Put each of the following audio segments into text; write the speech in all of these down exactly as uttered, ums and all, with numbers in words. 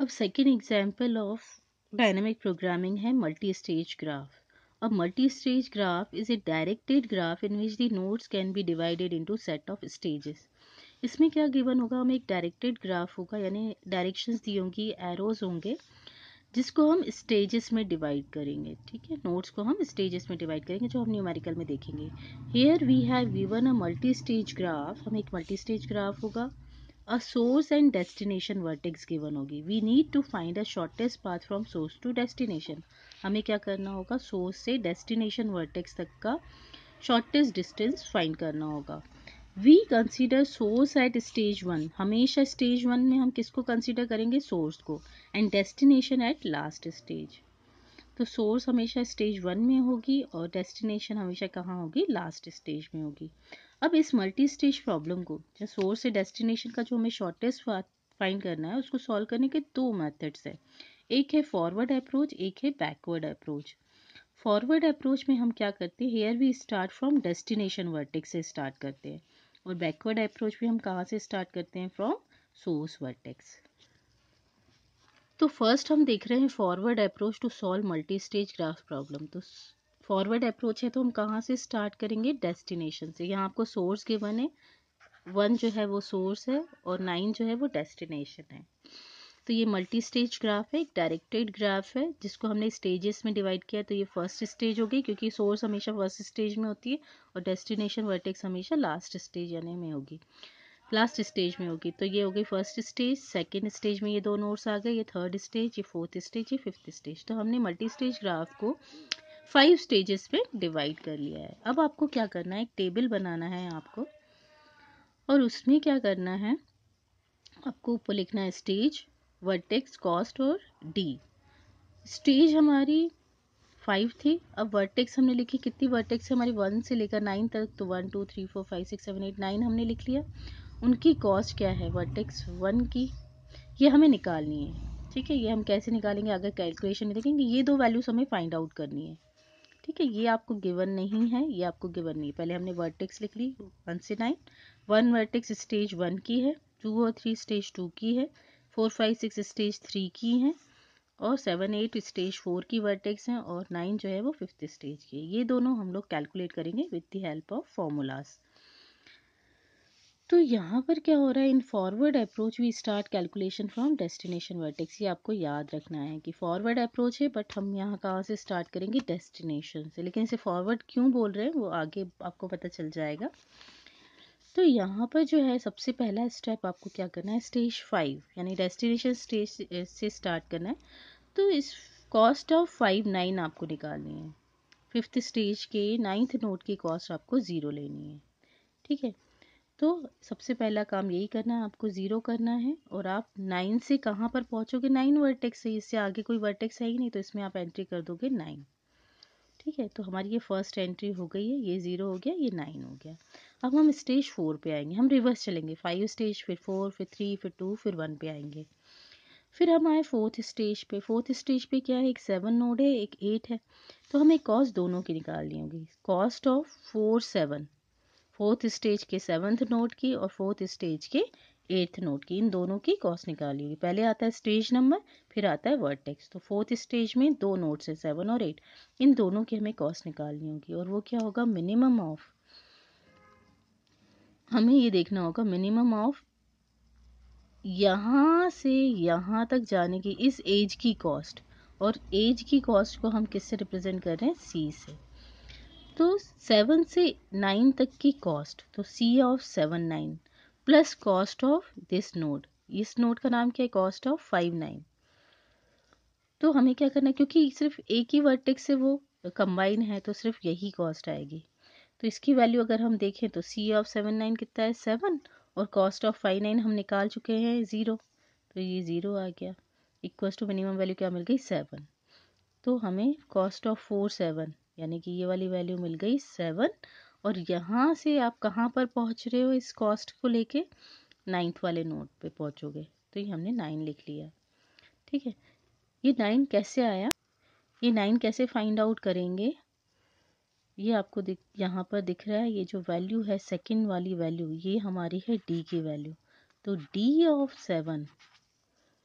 अब second example of dynamic programming है multi stage graph. अब multi stage graph is a directed graph in which the nodes can be divided into set of stages. इसमें क्या given होगा, हमें एक directed graph होगा, यानी डायरेक्शंस दी होंगी, एरोज होंगे, जिसको हम स्टेजेस में डिवाइड करेंगे. ठीक है, नोड्स को हम स्टेजेस में डिवाइड करेंगे, जो हम न्यूमेरिकल में देखेंगे. Here we have given a multi stage graph. हमें एक मल्टी स्टेज ग्राफ होगा. A source and destination vertex given होगी. We need to find a shortest path from source to destination. हमें क्या करना होगा, सोर्स से डेस्टिनेशन वर्टेक्स तक का शॉर्टेस्ट डिस्टेंस फाइंड करना होगा. We consider source at stage one. हमेशा स्टेज वन में हम किसको कंसीडर करेंगे, सोर्स को. And destination at last stage. तो सोर्स हमेशा स्टेज वन में होगी और डेस्टिनेशन हमेशा कहाँ होगी, लास्ट स्टेज में होगी. अब इस मल्टी स्टेज प्रॉब्लम को, जो सोर्स से डेस्टिनेशन का जो हमें शॉर्टेस्ट फाइंड करना है, उसको सॉल्व करने के दो मेथड्स है. एक है फॉरवर्ड अप्रोच, एक है बैकवर्ड अप्रोच. फॉरवर्ड अप्रोच में हम क्या करते हैं, here we start from destination vertex से स्टार्ट करते हैं. और बैकवर्ड अप्रोच में हम कहाँ से स्टार्ट करते हैं, फ्रॉम सोर्स वर्टेक्स. तो फर्स्ट हम देख रहे हैं forward approach to solve multi stage graph problem. तो फॉरवर्ड अप्रोच है तो हम कहाँ से स्टार्ट करेंगे, डेस्टिनेशन से. यहाँ आपको सोर्स गिवन है, वन जो है वो सोर्स है और नाइन जो है वो डेस्टिनेशन है. तो ये मल्टी स्टेज ग्राफ है, एक डायरेक्टेड ग्राफ है, जिसको हमने स्टेजेस में डिवाइड किया. तो ये फर्स्ट स्टेज होगी, क्योंकि सोर्स हमेशा फर्स्ट स्टेज में होती है और डेस्टिनेशन वर्टेक्स हमेशा लास्ट स्टेज यानी में होगी, लास्ट स्टेज में होगी. तो ये हो गई फर्स्ट स्टेज. सेकेंड स्टेज में ये दो नोड्स आ गए, ये थर्ड स्टेज, ये फोर्थ स्टेज, ये फिफ्थ स्टेज. तो हमने मल्टी स्टेज ग्राफ को फाइव स्टेजेस में डिवाइड कर लिया है. अब आपको क्या करना है, एक टेबल बनाना है आपको, और उसमें क्या करना है, आपको ऊपर लिखना है स्टेज, वर्टेक्स, कॉस्ट और डी. स्टेज हमारी फाइव थी. अब वर्टेक्स हमने लिखी, कितनी वर्टेक्स है हमारी, वन से लेकर नाइन तक. तो one two three four five six seven eight nine हमने लिख लिया. उनकी कॉस्ट क्या है, वर्टेक्स वन की, ये हमें निकालनी है. ठीक है, ये हम कैसे निकालेंगे, अगर कैलकुलेशन में देखेंगे, ये दो वैल्यूज हमें फाइंड आउट करनी है. ठीक है, ये आपको गिवन नहीं है, ये आपको गिवन नहीं है. पहले हमने वर्टेक्स लिख ली वन से nine. One vertex stage one की है, टू और थ्री स्टेज टू की है, four five six stage three की है, और सेवन एट स्टेज फोर की वर्टेक्स हैं, और नाइन जो है वो फिफ्थ स्टेज की है. ये दोनों हम लोग कैलकुलेट करेंगे with the help of formulas. तो यहाँ पर क्या हो रहा है, in forward approach we start calculation from destination vertex. ये आपको याद रखना है कि फॉरवर्ड अप्रोच है, बट हम यहाँ कहाँ से स्टार्ट करेंगे, डेस्टिनेशन से. लेकिन इसे फॉरवर्ड क्यों बोल रहे हैं वो आगे आपको पता चल जाएगा. तो यहाँ पर जो है सबसे पहला स्टेप आपको क्या करना है, स्टेज फाइव यानी डेस्टिनेशन स्टेज से स्टार्ट करना है. तो इस कॉस्ट ऑफ फाइव नाइन आपको निकालनी है. फिफ्थ स्टेज के नाइन्थ नोट की कॉस्ट आपको ज़ीरो लेनी है. ठीक है, तो सबसे पहला काम यही करना है, आपको ज़ीरो करना है. और आप नाइन से कहाँ पर पहुँचोगे, नाइन वर्टेक्स से. इससे आगे कोई वर्टेक्स है ही नहीं, तो इसमें आप एंट्री कर दोगे नाइन. ठीक है, तो हमारी ये फर्स्ट एंट्री हो गई है, ये ज़ीरो हो गया, ये नाइन हो गया. अब हम स्टेज फोर पे आएंगे, हम रिवर्स चलेंगे, फाइव स्टेज, फिर फोर, फिर थ्री, फिर टू, फिर वन पे आएंगे. फिर हम आए फोर्थ स्टेज पे. फोर्थ स्टेज पे क्या है, एक सेवन नोड है, एक एट है. तो हमें कॉस्ट दोनों की निकालनी होगी. Cost of four seven, fourth stage के सेवन्थ नोड की और फोर्थ स्टेज के एट्थ नोड की, इन दोनों की कॉस्ट निकाली होगी. पहले आता है स्टेज नंबर, फिर आता है वर्टेक्स. तो फोर्थ स्टेज में दो नोड्स है, सेवन और एट, इन दोनों की हमें कॉस्ट निकालनी होगी. और वो क्या होगा, मिनिमम ऑफ, हमें ये देखना होगा मिनिमम ऑफ यहाँ से यहाँ तक जाने की इस एज की कॉस्ट. और एज की कॉस्ट को हम किससे रिप्रेजेंट कर रहे हैं, सी से. तो सेवन से नाइन तक की कॉस्ट, तो C of seven nine plus cost of this node. इस नोड का नाम क्या है, कॉस्ट ऑफ फाइव नाइन. तो हमें क्या करना है, क्योंकि सिर्फ एक ही वर्टेक्स से वो कंबाइन है, तो सिर्फ यही कॉस्ट आएगी. तो इसकी वैल्यू अगर हम देखें तो सी ऑफ सेवन नाइन कितना है, सेवन, और कॉस्ट ऑफ फाइव नाइन हम निकाल चुके हैं ज़ीरो. तो ये ज़ीरो आ गया, इक्वल्स टू मिनिमम वैल्यू क्या मिल गई, सेवन. तो हमें कॉस्ट ऑफ फोर सेवन यानी कि ये वाली वैल्यू मिल गई सेवन. और यहाँ से आप कहाँ पर पहुँच रहे हो, इस कॉस्ट को लेके नाइन्थ वाले नोट पे पहुँचोगे. तो ये हमने नाइन लिख लिया. ठीक है, ये नाइन कैसे आया, ये नाइन कैसे फाइंड आउट करेंगे, ये आपको दिख यहाँ पर दिख रहा है. ये जो वैल्यू है सेकंड वाली वैल्यू, ये हमारी है डी की वैल्यू. तो डी ऑफ सेवन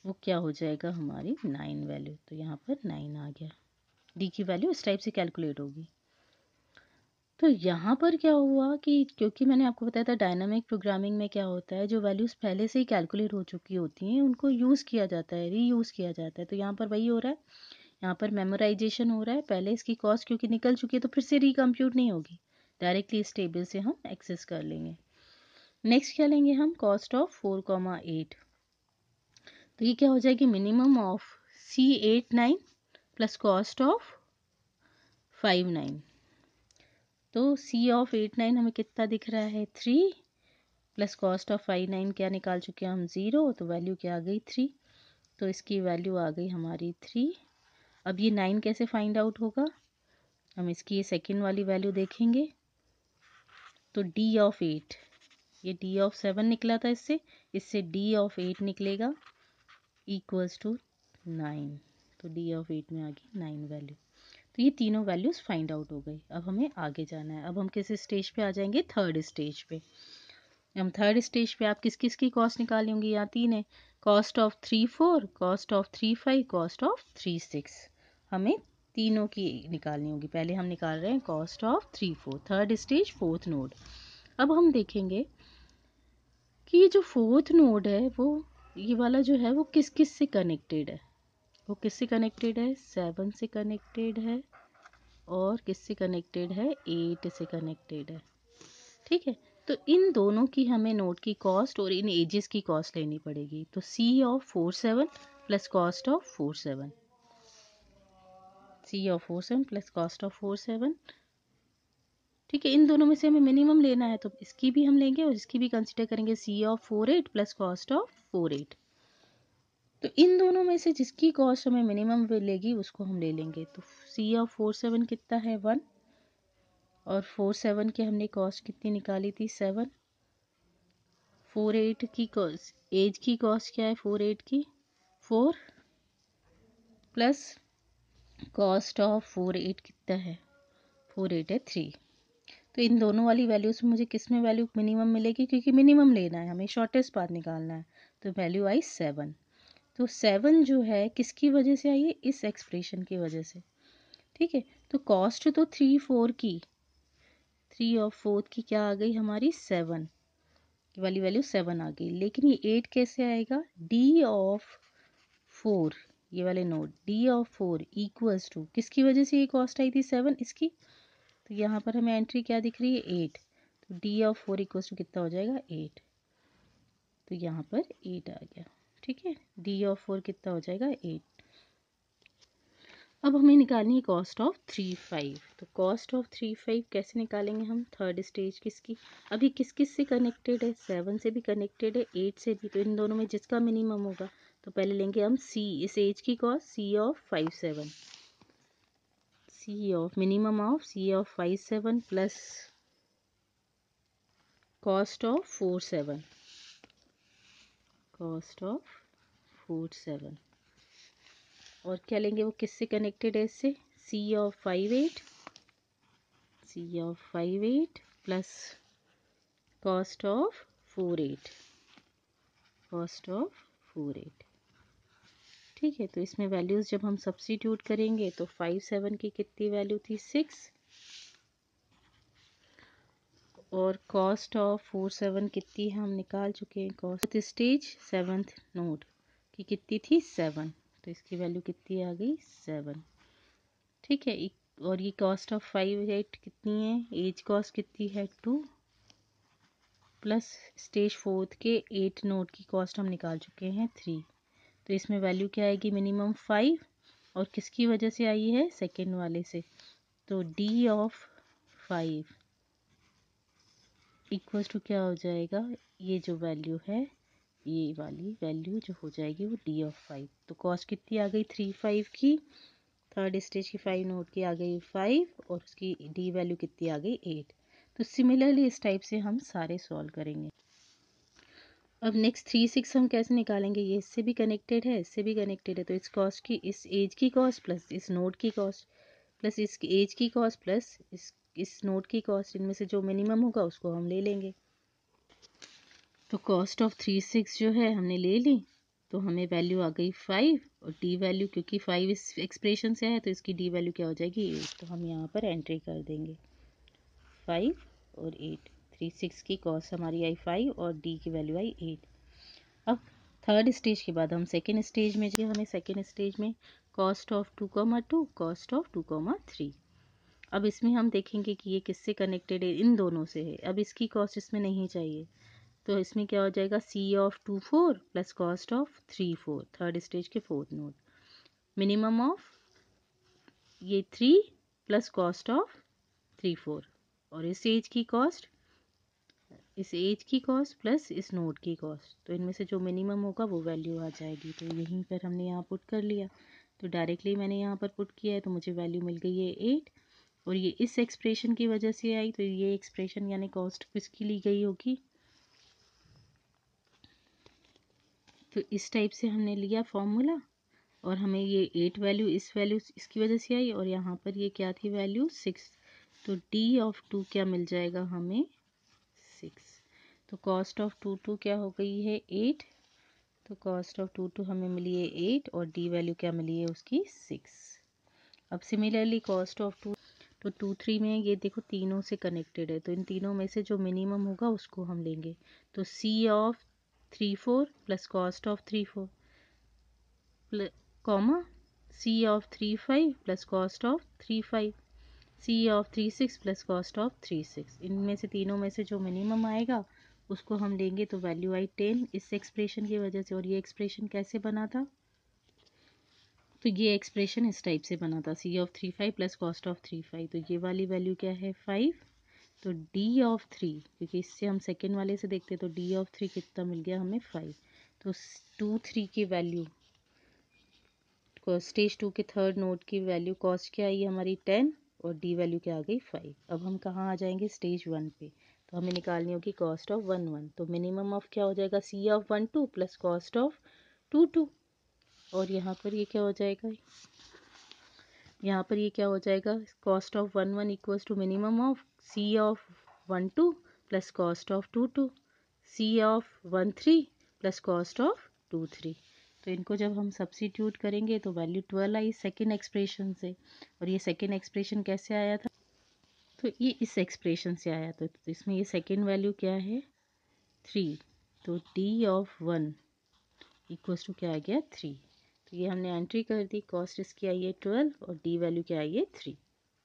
वो क्या हो जाएगा हमारी नाइन वैल्यू। तो यहाँ पर नाइन आ गया। डी की वैल्यू इस टाइप से कैलकुलेट होगी। तो यहाँ पर क्या हुआ कि क्योंकि मैंने आपको बताया था डायनामिक प्रोग्रामिंग में क्या होता है, जो वैल्यूज़ पहले से ही कैलकुलेट हो चुकी होती हैं उनको यूज़ किया जाता है, रीयूज़ किया जाता है। तो यहाँ पर वही हो रहा है, यहाँ पर मेमोराइजेशन हो रहा है। पहले इसकी कॉस्ट क्योंकि निकल चुकी है तो फिर से रिकम्प्यूट नहीं होगी, डायरेक्टली इस टेबल से हम एक्सेस कर लेंगे। नेक्स्ट क्या लेंगे हम, cost of four comma eight. तो ये क्या हो जाएगी, minimum of C eight nine plus cost of five nine. तो सी ऑफ एट नाइन हमें कितना दिख रहा है, three, plus cost of five nine क्या निकाल चुके हैं हम, ज़ीरो। तो वैल्यू क्या आ गई, थ्री। तो इसकी वैल्यू आ गई हमारी थ्री। अब ये नाइन कैसे फाइंड आउट होगा, हम इसकी ये सेकेंड वाली वैल्यू देखेंगे। तो डी ऑफ एट, ये डी ऑफ सेवन निकला था इससे, इससे डी ऑफ एट निकलेगा इक्वल्स टू नाइन। तो डी ऑफ एट में आ गई नाइन वैल्यू। तो ये तीनों वैल्यूज़ फाइंड आउट हो गई। अब हमें आगे जाना है। अब हम किस स्टेज पे आ जाएंगे, थर्ड स्टेज पे। हम थर्ड स्टेज पे आप किस किस की कॉस्ट निकाली होंगी, यहाँ तीन है, cost of three four, cost of three five, cost of three six. हमें तीनों की निकालनी होगी। पहले हम निकाल रहे हैं cost of three four, third stage fourth node. अब हम देखेंगे कि ये जो फोर्थ नोड है वो ये वाला जो है वो किस किस से कनेक्टेड है। वो किससे कनेक्टेड है, सेवन से कनेक्टेड है, और किससे कनेक्टेड है, एट से कनेक्टेड है। ठीक है, तो इन दोनों की हमें नोट की कॉस्ट और इन एजेस की कॉस्ट लेनी पड़ेगी। तो C of four seven plus cost of four seven, C of four seven plus cost of four seven. ठीक है, इन दोनों में से हमें मिनिमम लेना है तो इसकी भी हम लेंगे और इसकी भी कंसिडर करेंगे, C of four eight plus cost of four eight. तो इन दोनों में से जिसकी कॉस्ट हमें मिनिमम मिलेगी उसको हम ले लेंगे। तो सी ऑफ फोर सेवन कितना है, वन, और फोर सेवन की हमने कॉस्ट कितनी निकाली थी, सेवन। फोर एट की कॉस्ट, एज की कॉस्ट क्या है, फोर एट की four, plus cost of four eight कितना है, फोर एट है थ्री। तो इन दोनों वाली वैल्यूज में मुझे किस में वैल्यू मिनिमम मिलेगी, क्योंकि मिनिमम लेना है हमें, शॉर्टेस्ट पाथ निकालना है। तो वैल्यू आई सेवन। तो सेवन जो है किसकी वजह से आई है, इस एक्सप्रेशन की वजह से। ठीक है, तो कॉस्ट तो थ्री फोर की, थ्री और फोर्थ की क्या आ गई हमारी, सेवन वाली वैल्यू सेवन आ गई। लेकिन ये एट कैसे आएगा, डी ऑफ फोर, ये वाले node, D of four equals to किसकी वजह से ये कॉस्ट आई थी, सेवन, इसकी। तो यहाँ पर हमें एंट्री क्या दिख रही है, एट। तो D of four equals to कितना हो जाएगा, एट। तो यहाँ पर एट आ गया। ठीक है, डी ऑफ फोर कितना हो जाएगा, एट। अब हमें निकालनी है कॉस्ट ऑफ थ्री फाइव। तो कॉस्ट ऑफ थ्री फाइव कैसे निकालेंगे हम, थर्ड स्टेज किसकी, अभी किस किस से कनेक्टेड है, सेवन से भी कनेक्टेड है, एट से भी। तो इन दोनों में जिसका मिनिमम होगा तो पहले लेंगे हम सी, इस एज की cost, C of five seven, C of minimum of C of five seven plus cost of four seven, cost of four seven. और क्या लेंगे, वो किससे कनेक्टेड है, इससे, C of five eight, C of five eight plus cost of four eight, cost of four eight. ठीक है, तो इसमें वैल्यूज़ जब हम सब्स्टिट्यूट करेंगे तो फाइव सेवन की कितनी वैल्यू थी, सिक्स, और कॉस्ट ऑफ फोर सेवन कितनी है हम निकाल चुके हैं, कॉस्ट स्टेज सेवन्थ नोड की कितनी थी, सेवन। तो इसकी वैल्यू कितनी आ गई, सेवन। ठीक है, और ये कॉस्ट ऑफ फाइव एट कितनी है, एज कॉस्ट कितनी है, टू, प्लस स्टेज फोर्थ के एट नोट की कॉस्ट हम निकाल चुके हैं, थ्री। तो इसमें वैल्यू क्या आएगी, मिनिमम फाइव, और किसकी वजह से आई है, सेकेंड वाले से। तो D of five equals to क्या हो जाएगा, ये जो वैल्यू है ये वाली वैल्यू जो हो जाएगी वो डी ऑफ फाइव। तो कॉस्ट कितनी आ गई, थ्री फाइव की, थर्ड स्टेज की फाइव नोट की आ गई फाइव, और उसकी डी वैल्यू कितनी आ गई, एट। तो सिमिलरली इस टाइप से हम सारे सॉल्व करेंगे। अब नेक्स्ट थ्री सिक्स हम कैसे निकालेंगे, ये इससे भी कनेक्टेड है, इससे भी कनेक्टेड है। तो इस कॉस्ट की, इस एज की कॉस्ट प्लस इस नोट की कॉस्ट प्लस इस एज की कॉस्ट प्लस इस इस नोट की कॉस्ट, इनमें से जो मिनिमम होगा उसको हम ले लेंगे। तो कॉस्ट ऑफ थ्री सिक्स जो है हमने ले ली। तो हमें वैल्यू आ गई फाइव और डी वैल्यू, क्योंकि फाइव इस एक्सप्रेशन से है तो इसकी डी वैल्यू क्या हो जाएगी एट। तो हम यहाँ पर एंट्री कर देंगे फाइव और एट। थ्री सिक्स की कॉस्ट हमारी आई फाइव और डी की वैल्यू आई एट। अब थर्ड स्टेज के बाद हम सेकेंड स्टेज में जाए। हमें सेकेंड स्टेज में cost of two comma two, cost of two comma three. अब इसमें हम देखेंगे कि ये किससे कनेक्टेड है, इन दोनों से है। अब इसकी कॉस्ट इसमें नहीं चाहिए, तो इसमें क्या हो जाएगा C of two four plus cost of three four, third stage के फोर्थ नोड। मिनिमम ऑफ ये three plus cost of three four, और इस एज की कॉस्ट, इस एज की कॉस्ट प्लस इस नोड की कॉस्ट, तो इनमें से जो मिनिमम होगा वो वैल्यू आ जाएगी। तो यहीं पर हमने यहाँ पुट कर लिया, तो डायरेक्टली मैंने यहाँ पर पुट किया है तो मुझे वैल्यू मिल गई है एट। और ये इस एक्सप्रेशन की वजह से आई, तो ये एक्सप्रेशन यानी कॉस्ट किसकी ली गई होगी, तो इस टाइप से हमने लिया फॉर्मूला। और हमें ये एट वैल्यू इस वैल्यू इसकी वजह से आई, और यहाँ पर ये क्या थी वैल्यू सिक्स। तो डी ऑफ टू क्या मिल जाएगा हमें सिक्स। तो कॉस्ट ऑफ टू टू क्या हो गई है एट। तो कॉस्ट ऑफ टू टू हमें मिली है एट और डी वैल्यू क्या मिली है उसकी सिक्स। अब सिमिलरली कॉस्ट ऑफ टू, तो टू थ्री में ये देखो तीनों से कनेक्टेड है, तो इन तीनों में से जो मिनिमम होगा उसको हम लेंगे। तो C of three four plus cost of three four comma C of three five plus cost of three five, C of three six plus cost of three six. इनमें से तीनों में से जो मिनिमम आएगा उसको हम लेंगे, तो वैल्यू आई टेन इस एक्सप्रेशन की वजह से। और ये एक्सप्रेशन कैसे बना था, तो ये एक्सप्रेशन इस टाइप से बना था C of three five plus cost of three five. तो ये वाली वैल्यू क्या है फाइव। तो डी ऑफ थ्री, क्योंकि इससे हम सेकेंड वाले से देखते तो डी ऑफ थ्री कितना मिल गया हमें फाइव। तो टू थ्री की वैल्यू, स्टेज टू के थर्ड नोट की वैल्यू कॉस्ट क्या आई हमारी टेन और डी वैल्यू क्या आ गई फाइव। अब हम कहाँ आ जाएंगे स्टेज वन पे, तो हमें निकालनी होगी कॉस्ट ऑफ वन वन। तो मिनिमम ऑफ क्या हो जाएगा C of one two plus cost of two two, और यहाँ पर ये क्या हो जाएगा, यहाँ पर ये क्या हो जाएगा cost of one one equals to minimum of C of one two plus cost of two two, C of one three plus cost of two three. तो इनको जब हम सब्स्टिट्यूट करेंगे तो वैल्यू ट्वेल्व आई सेकेंड एक्सप्रेशन से। और ये सेकेंड एक्सप्रेशन कैसे आया था, तो ये इस एक्सप्रेशन से आया था। तो इसमें ये सेकेंड वैल्यू क्या है थ्री। तो D of one equals to क्या आ गया थ्री। तो ये हमने एंट्री कर दी, कॉस्ट इसकी आई है ट्वेल्व और डी वैल्यू क्या आई है थ्री।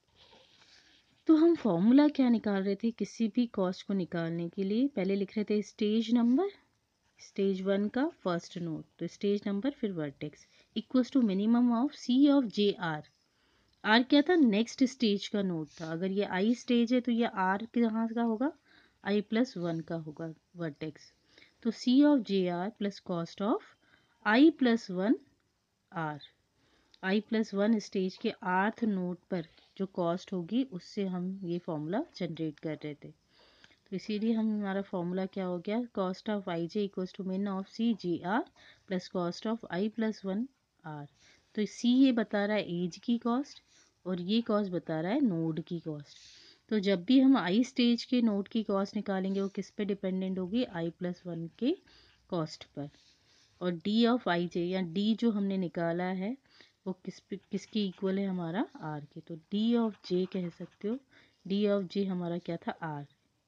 तो हम फॉर्मूला क्या निकाल रहे थे किसी भी कॉस्ट को निकालने के लिए, पहले लिख रहे थे स्टेज नंबर, स्टेज वन का फर्स्ट नोड, तो स्टेज नंबर फिर vertex equals to minimum of C of J R. R क्या था नेक्स्ट स्टेज का नोड था, अगर ये आई स्टेज है तो ये आर कहाँ का होगा आई प्लस वन का होगा वर्टेक्स। तो C of J R plus cost of I plus one R, I plus one stage के आर्थ नोड पर जो कॉस्ट होगी उससे हम ये फॉर्मूला जनरेट कर रहे थे। तो इसीलिए हम हमारा फॉर्मूला क्या हो गया cost of I J equals to min of C G R plus cost of I plus one R. तो सी ये बता रहा है एज की कॉस्ट और ये कॉस्ट बता रहा है नोड की कॉस्ट। तो जब भी हम आई स्टेज के नोड की कॉस्ट निकालेंगे वो किस पे डिपेंडेंट होगी आई प्लस वन के कॉस्ट पर। और डी ऑफ आई जे या डी जो हमने निकाला है वो किस पे किसकी इक्वल है हमारा आर के। तो डी ऑफ जे कह सकते हो, डी ऑफ जे हमारा क्या था आर।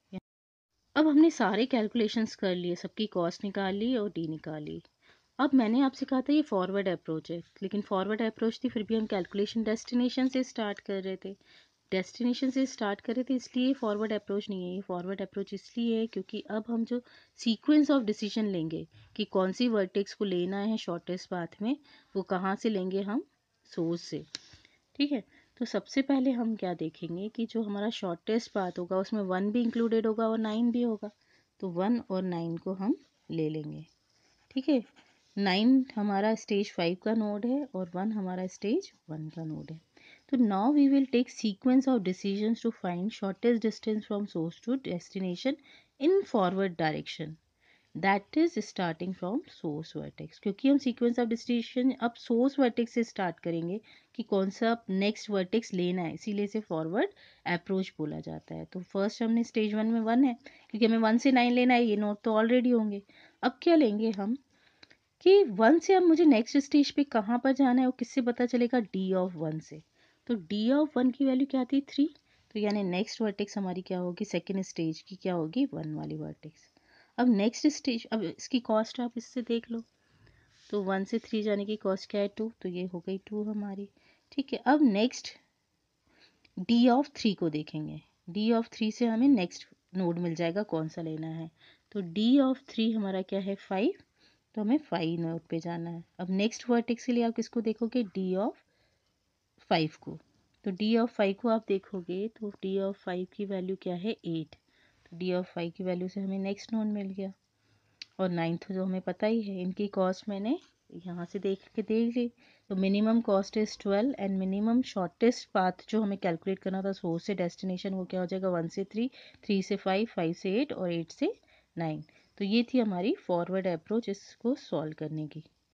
अब हमने सारे कैलकुलेशंस कर लिए, सबकी कॉस्ट निकाल ली और डी निकाल ली। अब मैंने आपसे कहा था ये फॉरवर्ड अप्रोच है, लेकिन फॉरवर्ड अप्रोच थी फिर भी हम कैलकुलेशन डेस्टिनेशन से स्टार्ट कर रहे थे। डेस्टिनेशन से स्टार्ट कर रहे थे इसलिए फॉरवर्ड अप्रोच नहीं है। ये फॉरवर्ड अप्रोच इसलिए है क्योंकि अब हम जो सीक्वेंस ऑफ डिसीजन लेंगे कि कौन सी वर्टेक्स को लेना है शॉर्टेस्ट पाथ में, वो कहाँ से लेंगे हम सोर्स से। ठीक है, तो सबसे पहले हम क्या देखेंगे कि जो हमारा शॉर्टेस्ट पाथ होगा उसमें वन भी इंक्लूडेड होगा और नाइन भी होगा। तो वन और नाइन को हम ले लेंगे। ठीक है, नाइन हमारा स्टेज फाइव का नोड है और वन हमारा स्टेज वन का नोड है। तो now we will take sequence of decisions to find shortest distance from source to destination in forward direction, that is starting from source vertex. क्योंकि हम sequence of destination अब source vertex से start करेंगे कि कौन सा नेक्स्ट वर्टेक्स लेना है, इसीलिए इसे फॉरवर्ड अप्रोच बोला जाता है। तो फर्स्ट हमने स्टेज वन में वन है क्योंकि हमें वन से नाइन लेना है, ये नोट तो ऑलरेडी होंगे। अब क्या लेंगे हम कि वन से अब मुझे नेक्स्ट स्टेज पे कहाँ पर जाना है और किससे पता चलेगा, डी ऑफ वन से। तो डी ऑफ वन की वैल्यू क्या थी, थ्री। तो यानी नेक्स्ट वर्टेक्स हमारी क्या होगी, सेकेंड स्टेज की क्या होगी, वन वाली वर्टेक्स। अब नेक्स्ट स्टेज, अब इसकी कॉस्ट आप इससे देख लो। तो वन से थ्री जाने की कॉस्ट क्या है, टू। तो ये हो गई टू हमारी। ठीक है, अब नेक्स्ट डी ऑफ थ्री को देखेंगे। डी ऑफ थ्री से हमें नेक्स्ट नोड मिल जाएगा, कौन सा लेना है। तो डी ऑफ थ्री हमारा क्या है, फाइव। तो हमें फाइव नोड पे जाना है। अब नेक्स्ट वर्टेक्स के लिए आप किसको देखोगे, डी ऑफ फाइव को। तो डी ऑफ फाइव को आप देखोगे तो डी ऑफ फाइव की वैल्यू क्या है, एट। तो डी ऑफ फाइव की वैल्यू से हमें नेक्स्ट नोड मिल गया। और नाइन्थ जो हमें पता ही है, इनकी कॉस्ट मैंने यहाँ से देख के देख ली। तो minimum cost is twelve and minimum shortest path जो हमें कैलकुलेट करना था सोर्स से डेस्टिनेशन, वो क्या हो जाएगा, वन से थ्री, थ्री से फाइव, फाइव से एट और एट से नाइन। तो ये थी हमारी फॉरवर्ड अप्रोच इसको सॉल्व करने की।